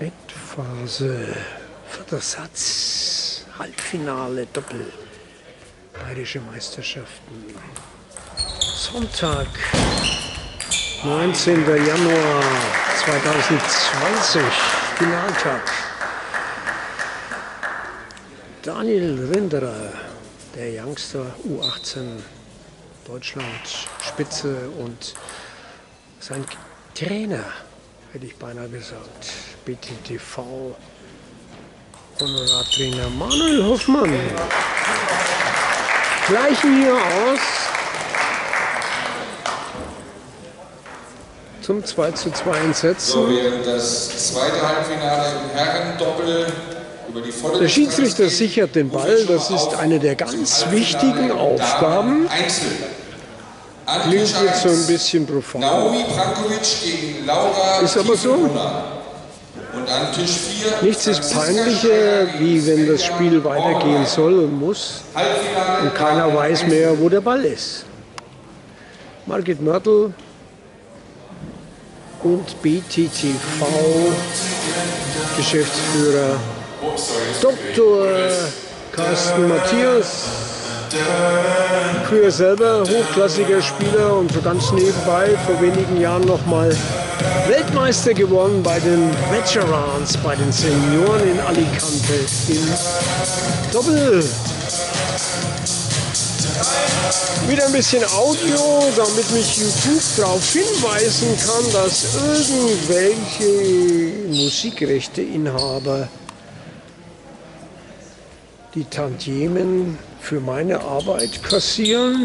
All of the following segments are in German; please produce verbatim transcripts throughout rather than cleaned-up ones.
Endphase, vierter Satz, Halbfinale, Doppel, Bayerische Meisterschaften. Sonntag, neunzehnter Januar zweitausendzwanzig, Finaltag. Daniel Rinderer, der Youngster U achtzehn, Deutschland Spitze, und sein Trainer, hätte ich beinahe gesagt, B T T V, Honorartrainer Manuel Hoffmann, gleichen hier aus zum zwei zu zwei Einsetzen. So, während das zweite Halbfinale im Herrendoppel über die volle Der Schiedsrichter sichert den Ball, das ist eine der ganz wichtigen Aufgaben. Klingt jetzt so ein bisschen profan. Naomi Brankovic gegen Laura ist aber so. Und an Tisch vier. Nichts ist peinlicher, wie wenn das Spiel weitergehen soll und muss und keiner weiß mehr, wo der Ball ist. Margit Mörtel und B T T V Geschäftsführer Doktor Carsten Matthias, früher selber hochklassiger Spieler und so ganz nebenbei vor wenigen Jahren noch mal Weltmeister geworden bei den Veterans, bei den Senioren in Alicante im Doppel. Wieder ein bisschen Audio, damit mich YouTube darauf hinweisen kann, dass irgendwelche Musikrechteinhaber die Tantiemen für meine Arbeit kassieren,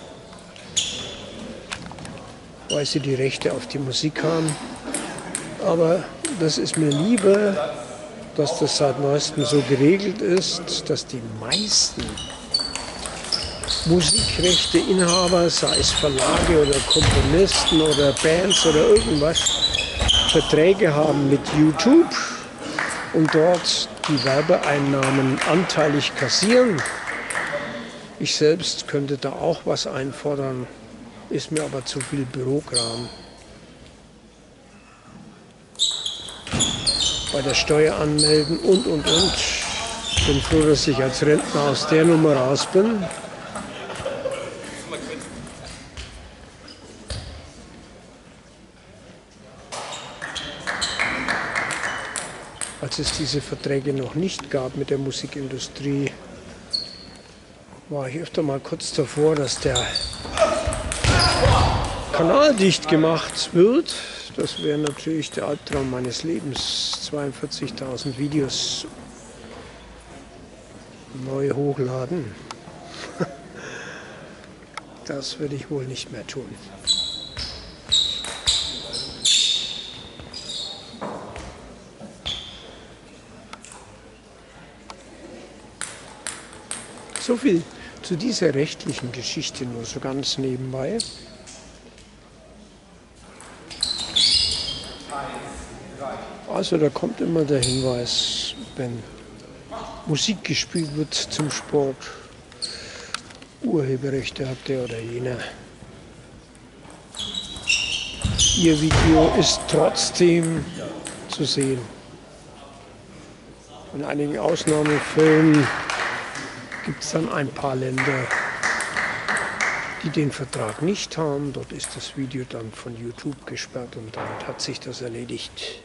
weil sie die Rechte auf die Musik haben. Aber das ist mir lieber, dass das seit neuestem so geregelt ist, dass die meisten Musikrechteinhaber, sei es Verlage oder Komponisten oder Bands oder irgendwas, Verträge haben mit YouTube und dort die Werbeeinnahmen anteilig kassieren. Ich selbst könnte da auch was einfordern, ist mir aber zu viel Bürokram. Bei der Steuer anmelden und, und, und. Ich bin froh, dass ich als Rentner aus der Nummer raus bin. Als es diese Verträge noch nicht gab mit der Musikindustrie, war ich öfter mal kurz davor, dass der Kanal dicht gemacht wird. Das wäre natürlich der Albtraum meines Lebens. zweiundvierzigtausend Videos neu hochladen. Das würde ich wohl nicht mehr tun. So viel zu dieser rechtlichen Geschichte, nur so ganz nebenbei. Also da kommt immer der Hinweis, wenn Musik gespielt wird zum Sport, Urheberrechte hat der oder jener. Ihr Video ist trotzdem zu sehen. In einigen Ausnahmefällen gibt es dann ein paar Länder, die den Vertrag nicht haben. Dort ist das Video dann von YouTube gesperrt und damit hat sich das erledigt.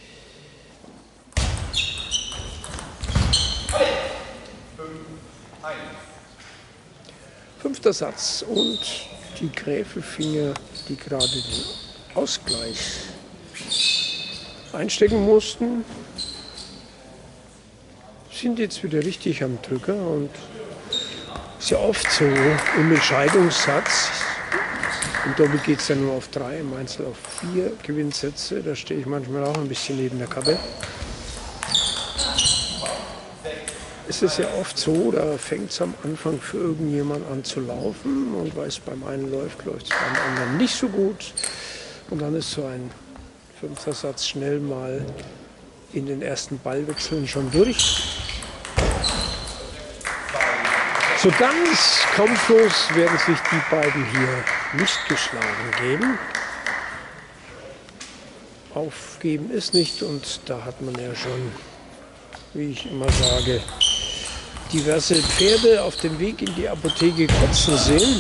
Fünfter Satz und die Gräfelfinger, die gerade den Ausgleich einstecken mussten, sind jetzt wieder richtig am Drücker, und ist ja oft so im Entscheidungssatz. Im Doppel geht es ja nur auf drei, im Einzel auf vier Gewinnsätze. Da stehe ich manchmal auch ein bisschen neben der Kappe. Es ist ja oft so, da fängt es am Anfang für irgendjemand an zu laufen, und weil es beim einen läuft, läuft es beim anderen nicht so gut. Und dann ist so ein fünfter Satz schnell mal in den ersten Ballwechseln schon durch. So ganz kampflos werden sich die beiden hier nicht geschlagen geben. aufgeben ist nicht, und da hat man ja schon, wie ich immer sage, diverse Pferde auf dem Weg in die Apotheke kotzen sehen.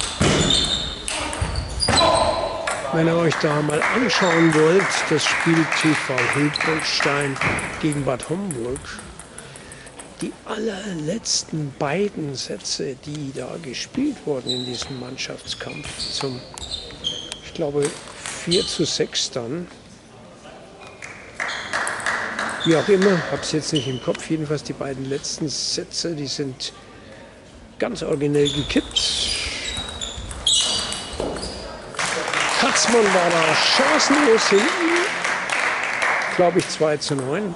Wenn ihr euch da mal anschauen wollt, das Spiel T V Hildburghausen gegen Bad Homburg, die allerletzten beiden Sätze, die da gespielt wurden in diesem Mannschaftskampf zum, ich glaube, vier zu sechs dann, wie auch immer, habe es jetzt nicht im Kopf, jedenfalls die beiden letzten Sätze, die sind ganz originell gekippt. Katzmann war da chancenlos hinten, glaube ich zwei zu neun.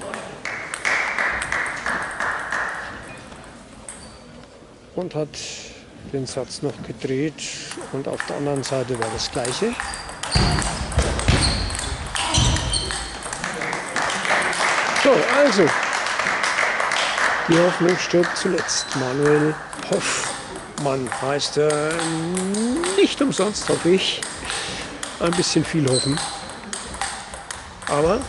Und hat den Satz noch gedreht, und auf der anderen Seite war das Gleiche. So, also, die Hoffnung stirbt zuletzt. Manuel Hoffmann heißt er, nicht umsonst, hoffe ich. Ein bisschen viel hoffen. Aber,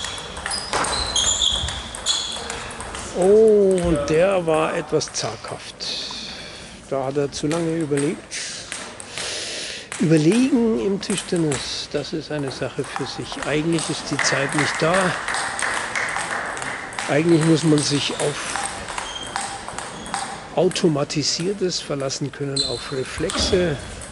oh, und der war etwas zaghaft. Da hat er zu lange überlegt. Überlegen im Tischtennis, das ist eine Sache für sich. Eigentlich ist die Zeit nicht da. Eigentlich muss man sich auf Automatisiertes verlassen können, auf Reflexe.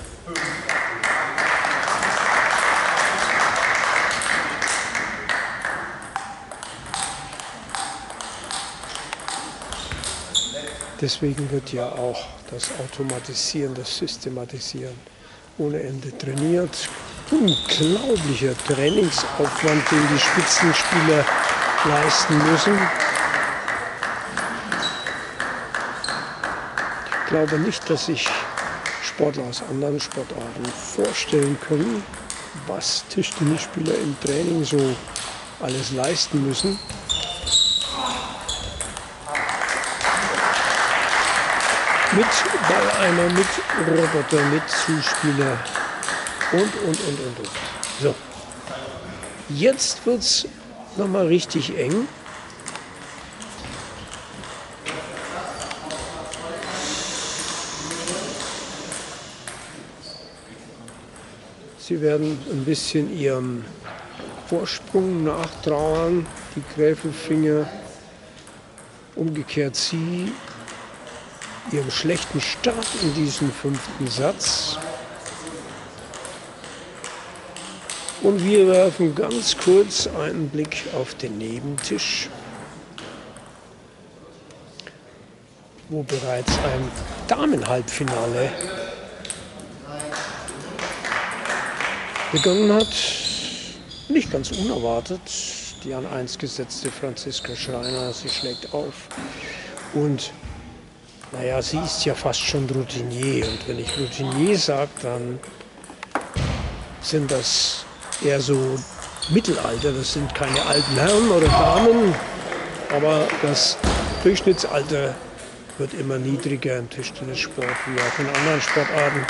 Deswegen wird ja auch das Automatisieren, das Systematisieren ohne Ende trainiert. Unglaublicher Trainingsaufwand, den die Spitzenspieler leisten müssen. Ich glaube nicht, dass sich Sportler aus anderen Sportarten vorstellen können, was Tischtennisspieler im Training so alles leisten müssen. Mit Balleimer, mit Roboter, mit Zuspieler und, und, und, und, und. So, jetzt wird es nochmal richtig eng. Sie werden ein bisschen ihrem Vorsprung nachtrauern, die Gräfelfinger, umgekehrt sie ihrem schlechten Start in diesem fünften Satz. Und wir werfen ganz kurz einen Blick auf den Nebentisch, wo bereits ein Damenhalbfinale begonnen hat. Nicht ganz unerwartet. Die an eins gesetzte Franziska Schreiner, sie schlägt auf. Und naja, sie ist ja fast schon Routinier. Und wenn ich Routinier sage, dann sind das eher so Mittelalter. Das sind keine alten Herren oder Damen, aber das Durchschnittsalter wird immer niedriger im Tischtennissport wie auch in anderen Sportarten.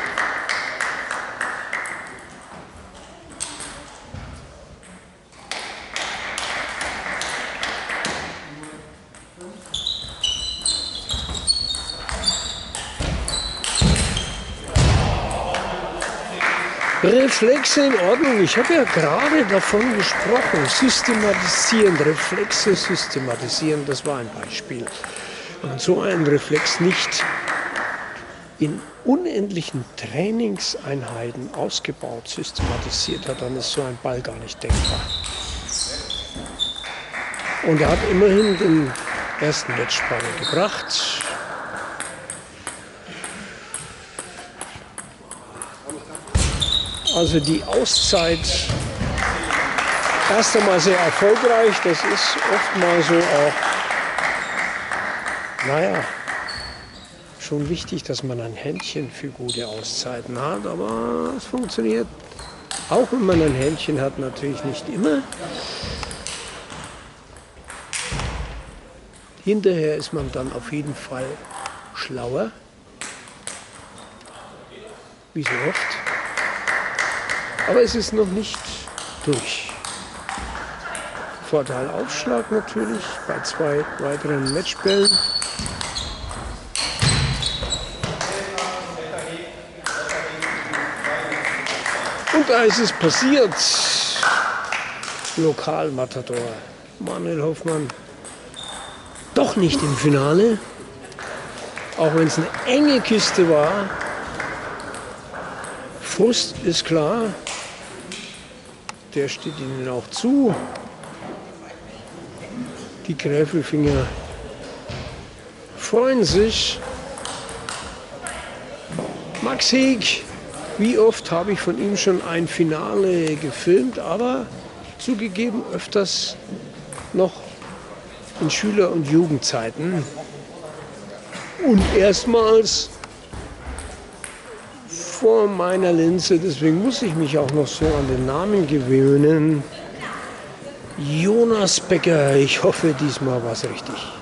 Reflexe in Ordnung. Ich habe ja gerade davon gesprochen. Systematisieren, Reflexe systematisieren, das war ein Beispiel. Wenn man so einen Reflex nicht in unendlichen Trainingseinheiten ausgebaut, systematisiert hat, dann ist so ein Ball gar nicht denkbar. Und er hat immerhin den ersten Matchball gebracht. Also die Auszeit erst einmal sehr erfolgreich, das ist oft mal so auch, naja, schon wichtig, dass man ein Händchen für gute Auszeiten hat, aber es funktioniert, auch wenn man ein Händchen hat, natürlich nicht immer. Hinterher ist man dann auf jeden Fall schlauer, wie so oft. Aber es ist noch nicht durch. Vorteil Aufschlag natürlich bei zwei weiteren Matchbällen. Und da ist es passiert. Lokalmatador Manuel Hoffmann doch nicht im Finale. Auch wenn es eine enge Kiste war. Frust ist klar. Der steht ihnen auch zu. Die Gräfelfinger freuen sich. Max Heg, wie oft habe ich von ihm schon ein Finale gefilmt, aber zugegeben öfters noch in Schüler- und Jugendzeiten. Und erstmals vor meiner Linse, deswegen muss ich mich auch noch so an den Namen gewöhnen. Jonas Becker, ich hoffe, diesmal war es richtig.